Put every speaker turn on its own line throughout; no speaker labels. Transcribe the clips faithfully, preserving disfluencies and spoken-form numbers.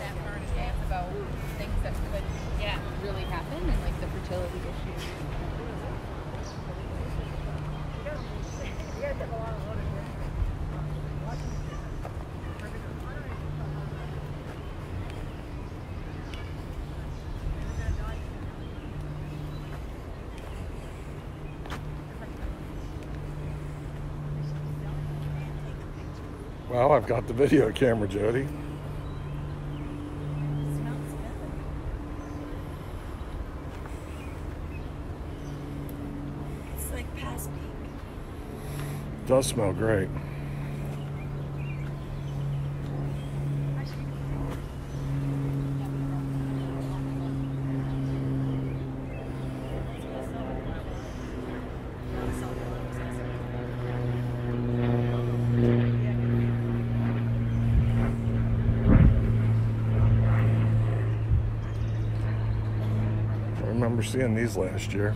that far in advance about things that could yeah. really happen and like the fertility issues.
Well, I've got the video camera, Jody.
It's like past peak.
It does smell great. I remember seeing these last year.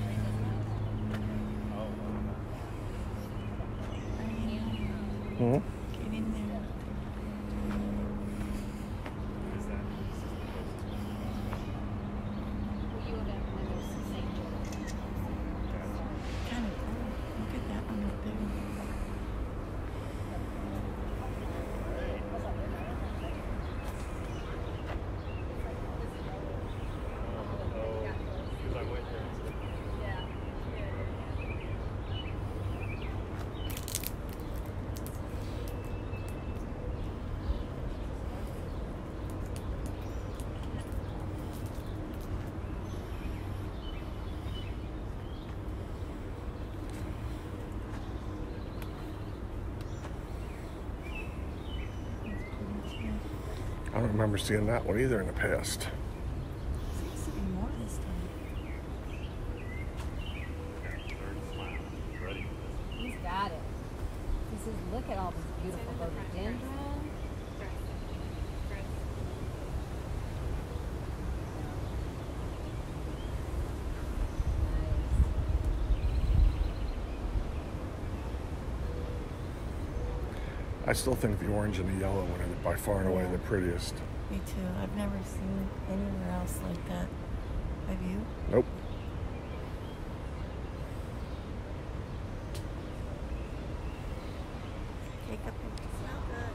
Hmm?
Get in there. Kind of cool. Look at that one up there.
I don't remember seeing that one either in the past.
Seems to be more this time.
He's got it. This is, look at all this beautiful rhododendron.
I still think the orange and the yellow one are by far and away the prettiest.
Me too. I've never seen anywhere else like that. Have you?
Nope.
Take a picture. Smell good.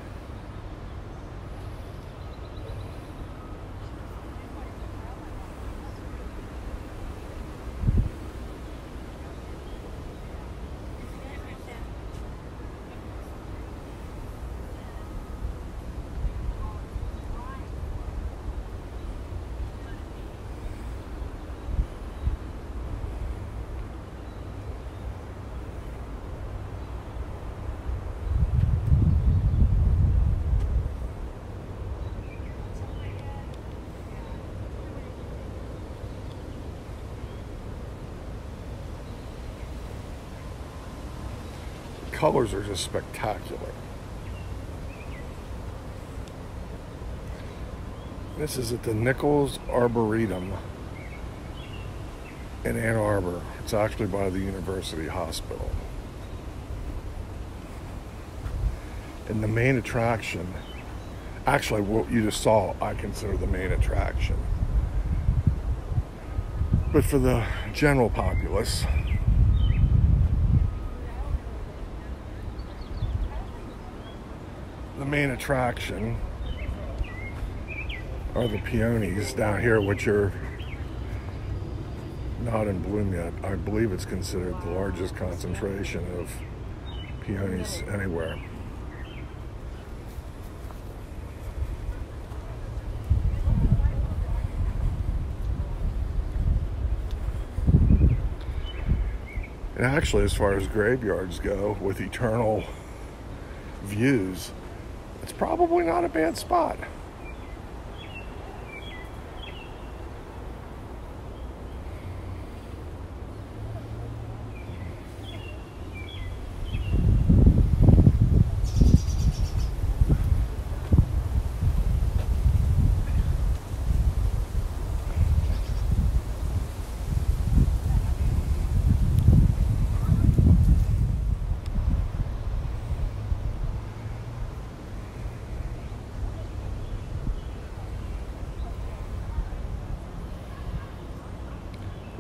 Colors are just spectacular. This is at the Nichols Arboretum in Ann Arbor. It's actually by the University Hospital. And the main attraction, actually what you just saw, I consider the main attraction. But for the general populace, the main attraction are the peonies down here, which are not in bloom yet. I believe it's considered the largest concentration of peonies anywhere. And actually, as far as graveyards go, with eternal views, it's probably not a bad spot.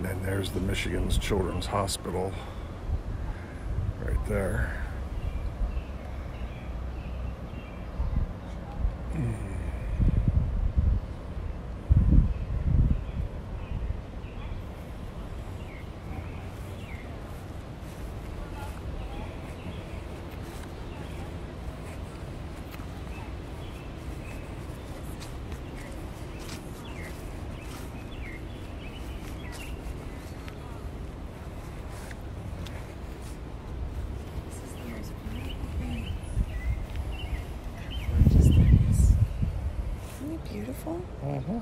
And then there's the Michigan's Children's Hospital right there. Mm.
Beautiful.
Mm-hmm.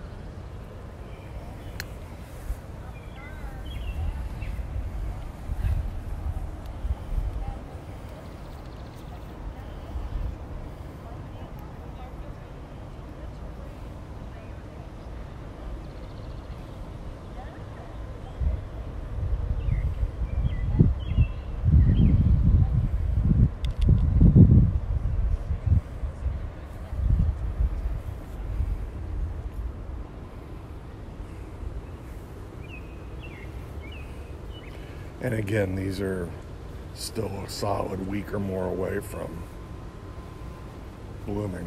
And again, these are still a solid week or more away from blooming.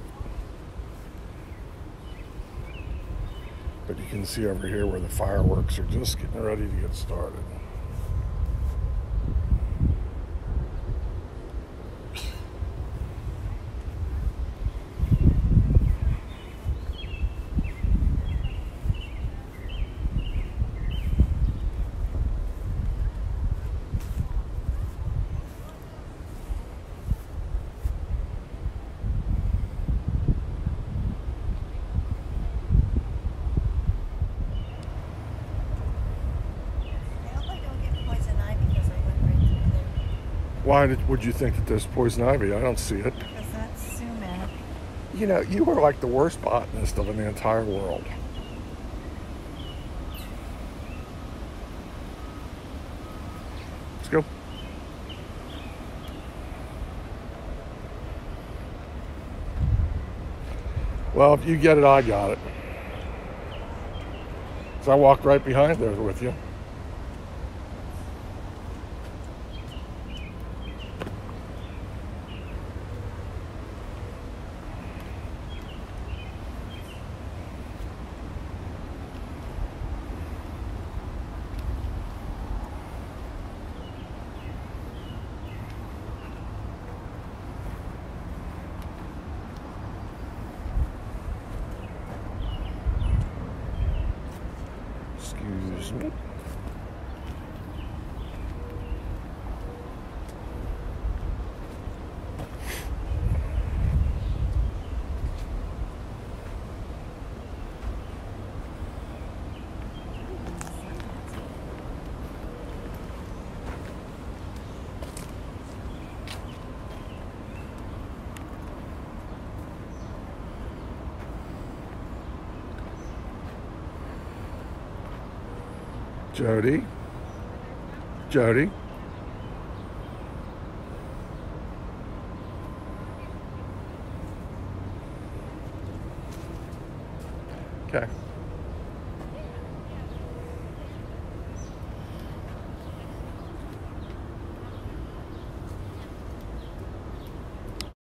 But you can see over here where the fireworks are just getting ready to get started. Why did, would you think that there's poison ivy? I don't see it.
Because that's sumac.
You know, you are like the worst botanist of in the entire world. Let's go. Well, if you get it, I got it. So I walked right behind there with you. Excuse me. Jody, Jody. Okay.